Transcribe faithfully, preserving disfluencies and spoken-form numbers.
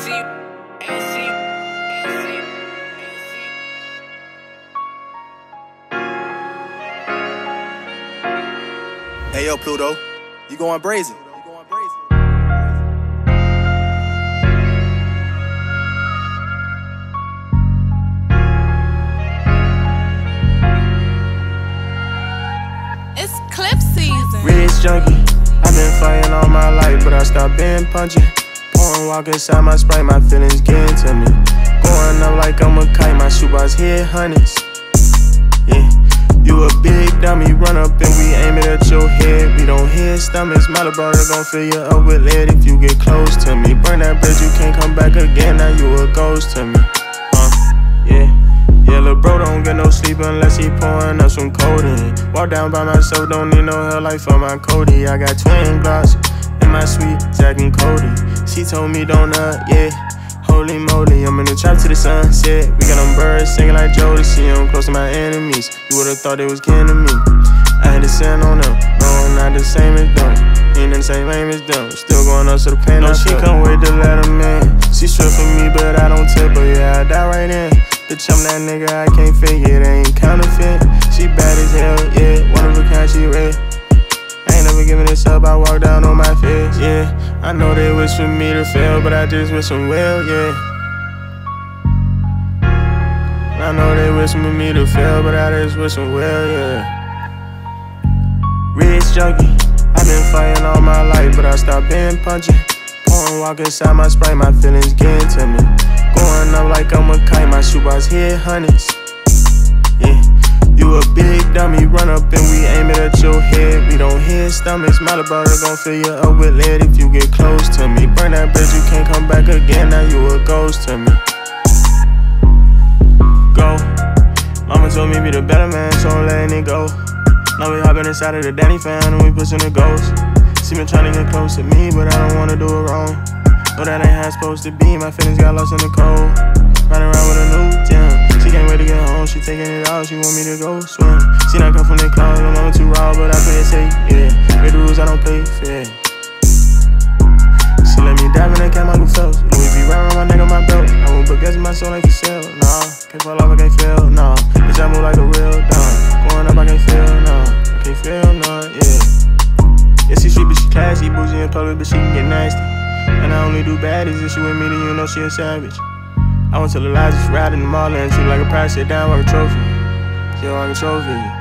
Hey yo, Pluto, you going brazen? It's clip season. Rich junkie, I've been fighting all my life, but I stopped being punchy. Pouring walk inside my Sprite, my feelings getting to me. Going up like I'm a kite, my shoebox hit hundreds. Yeah, you a big dummy, run up and we aim it at your head. We don't hit stomachs, my little brother gon' fill you up with lead if you get close to me. Burn that bridge, you can't come back again, now you a ghost to me. Uh, yeah. Yeah, lil' bro don't get no sleep unless he pouring up some codeine. Walk down by myself, don't need no help like for my Cody. I got twin glocks in my sweet Zach and Cody. She told me don't nut, yeah. Holy moly, I'm in the trap to the sunset. We got them birds singing like Jody. See them close to my enemies. You would've thought they was kin to me. I had to send on them. No, I'm not the same as them. Ain't in the same lane as them. Still going up to the pain. No, she can't wait to let him in. She stripped for me, but I don't tip her. Yeah, I die right in. Bitch, I'm that nigga, I can't fake it, ain't counterfeit. She bad as hell, yeah, one of a kind, she red. I ain't never giving this up, I walk down on my face, yeah. I know they wish for me to fail, but I just wish them well, yeah. I know they wish for me to fail, but I just wish them well, yeah. Rich junkie, I've been fighting all my life, but I stopped being punchy. Pouring walk inside my Sprite, my feelings getting to me. Going up like I'm a kite, my shoebox hit hundreds. Yeah, you a big dummy, run up and we aim it at your head. We don't hit stomachs, my little brother gon' fill you up with lead if you get close to me. Burn that bridge, you can't come back again, now you a ghost to me. Go, mama told me be the better man, so I'm letting it go. Now we hopping inside of the Danny fan and we pushing the ghost. She been trying to get close to me, but I don't wanna do it wrong. No, that ain't how it's supposed to be, my feelings got lost in the cold. Riding around with a new gym. She can't wait to get home, she taking it out, she want me to go swim. She not come from the cloud, I'm on too raw, but I play it safe, yeah. Break the rules, I don't play fair. She let me dive in the cat, Michael Phelps. Louis V right around my neck on my belt. I won't put gas in my soul like for sale, nah. Can't fall off, I can't fail, nah. Bitch, I move like a real dog. Going up, I can't fail, nah. I can't fail, nah, yeah. Yeah, she sweet, but she classy, bougie in public, but she can get nasty. And I only do baddies if she with me, then you know she a savage. I went to the lodge, just riding the mall and treat like a prize, sit down like a trophy. Feel like a trophy.